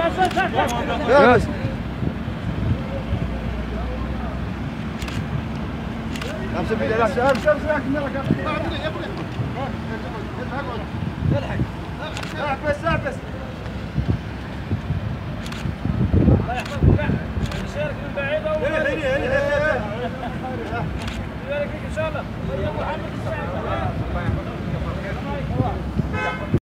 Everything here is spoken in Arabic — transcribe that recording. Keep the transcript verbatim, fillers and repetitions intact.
ياس امسك بيدي لا امسك امسك الحق الحق بس بس الله يحفظك شارك من بعيد.